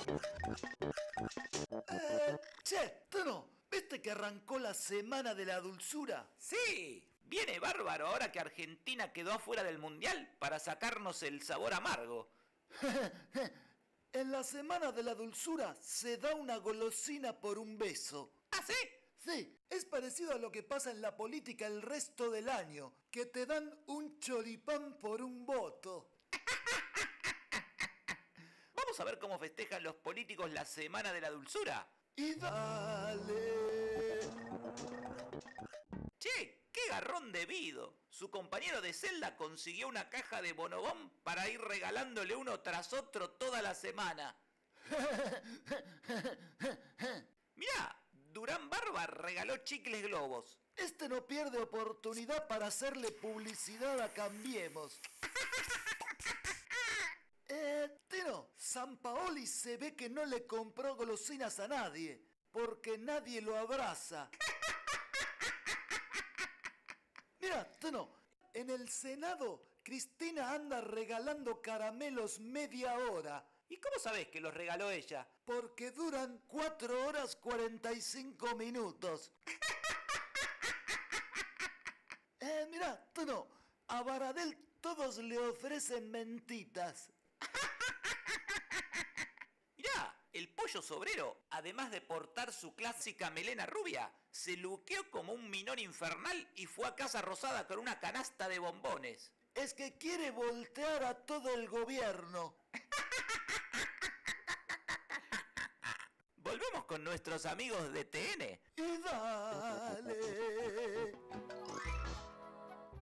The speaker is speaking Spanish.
Che, Tono, ¿viste que arrancó la Semana de la Dulzura? Sí, viene bárbaro ahora que Argentina quedó afuera del Mundial para sacarnos el sabor amargo. En la Semana de la Dulzura se da una golosina por un beso. ¿Ah, sí? Sí, es parecido a lo que pasa en la política el resto del año, que te dan un choripán por un voto. Vamos a ver cómo festejan los políticos la Semana de la Dulzura. Y dale. Che, qué garrón de Vido. Su compañero de celda consiguió una caja de bonobón para ir regalándole uno tras otro toda la semana. Mirá, Durán Barba regaló chicles globos. Este no pierde oportunidad para hacerle publicidad a Cambiemos. Tino, Sampaoli se ve que no le compró golosinas a nadie, porque nadie lo abraza. Mira, Tino, en el Senado, Cristina anda regalando caramelos media hora, ¿Y cómo sabés que los regaló ella? porque duran 4 horas 45 minutos. Mira, Tino, a Baradel todos le ofrecen mentitas. Mirá, el pollo sobrero, además de portar su clásica melena rubia, se luqueó como un minón infernal y fue a Casa Rosada con una canasta de bombones. Es que quiere voltear a todo el gobierno. Volvemos con nuestros amigos de TN. Y dale.